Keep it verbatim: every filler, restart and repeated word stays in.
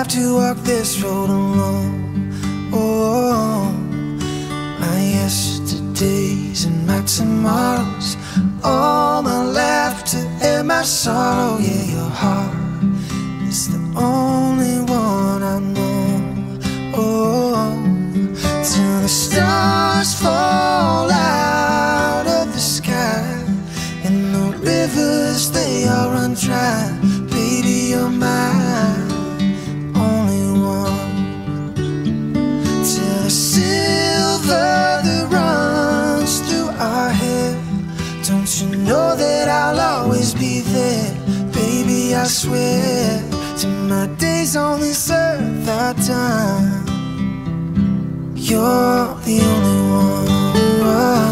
have to walk this road alone. Oh, my yesterdays and my tomorrows, all my laughter and my sorrow. Yeah, your heart is the only one I know. Oh, till the stars fall out of the sky and the rivers, they all run dry. Baby, you're mine, only one. Till the silver that runs through our hair, don't you know that I'll always be there? Baby, I swear, till my days on this earth are done, you're the only one.